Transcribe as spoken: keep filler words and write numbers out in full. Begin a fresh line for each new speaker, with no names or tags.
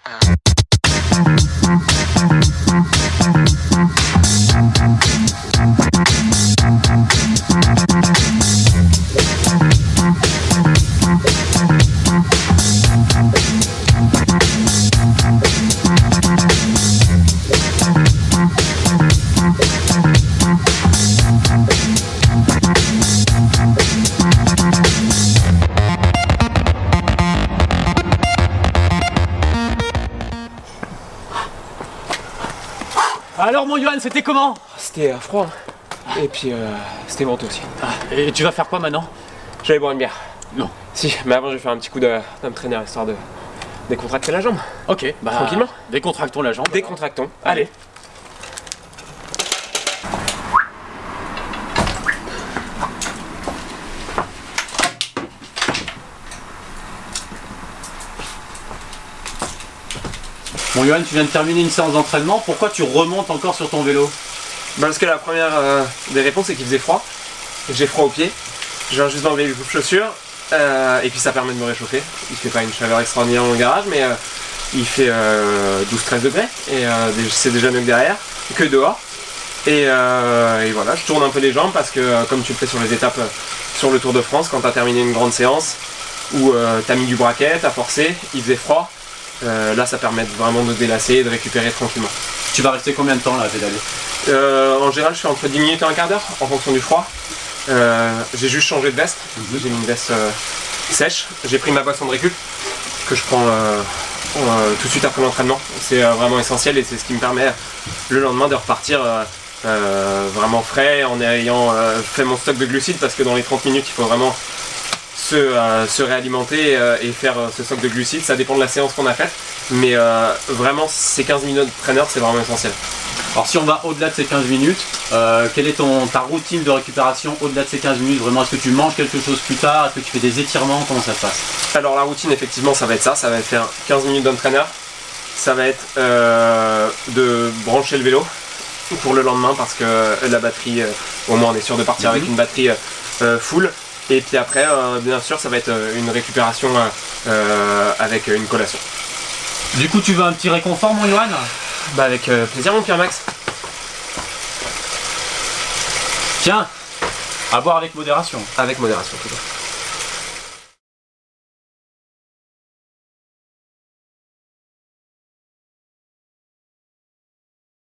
Alors mon Johan, c'était comment?
C'était euh, froid, et puis euh, c'était venteux aussi.
Ah, et tu vas faire quoi maintenant?
J'allais boire une bière.
Non.
Si, mais avant je vais faire un petit coup de d'entraîneur histoire de décontracter la jambe.
Ok, bah
tranquillement.
Décontractons la jambe.
Décontractons, allez. allez.
Bon Johan, tu viens de terminer une séance d'entraînement, pourquoi tu remontes encore sur ton vélo?
Bah parce que la première euh, des réponses c'est qu'il faisait froid, j'ai froid aux pieds, je viens juste d'enlever les coupe-chaussures, euh, et puis ça permet de me réchauffer. Il fait pas une chaleur extraordinaire dans le garage, mais euh, il fait euh, douze treize degrés, et euh, c'est déjà mieux que derrière, que dehors. Et, euh, et voilà, je tourne un peu les jambes parce que euh, comme tu le fais sur les étapes euh, sur le Tour de France, quand tu as terminé une grande séance, où euh, tu as mis du braquet, tu as forcé, il faisait froid. Euh, là ça permet vraiment de délasser et de récupérer tranquillement.
Tu vas rester combien de temps là à pédaler?
euh, En général je fais entre dix minutes et un quart d'heure en fonction du froid. Euh, j'ai juste changé de veste, mm-hmm. J'ai mis une veste euh, sèche, j'ai pris ma boisson de récup que je prends euh, euh, tout de suite après l'entraînement. C'est euh, vraiment essentiel et c'est ce qui me permet le lendemain de repartir euh, euh, vraiment frais en ayant euh, fait mon stock de glucides, parce que dans les trente minutes il faut vraiment Se, euh, se réalimenter euh, et faire euh, ce stock de glucides. Ça dépend de la séance qu'on a faite, mais euh, vraiment ces quinze minutes d'entraîneur c'est vraiment essentiel.
Alors si on va au-delà de ces quinze minutes, euh, quelle est ton, ta routine de récupération au-delà de ces quinze minutes? Vraiment, est-ce que tu manges quelque chose plus tard? Est-ce que tu fais des étirements? Comment ça se passe?
Alors la routine effectivement ça va être ça, ça va être faire quinze minutes d'entraîneur, ça va être euh, de brancher le vélo pour le lendemain parce que la batterie, euh, au moins on est sûr de partir mm-hmm. avec une batterie euh, full. Et puis après, euh, bien sûr, ça va être une récupération euh, avec une collation.
Du coup, tu veux un petit réconfort, mon Johan?
Bah avec euh, plaisir, mon Pierre-Max.
Tiens, à boire avec modération.
Avec modération, toujours.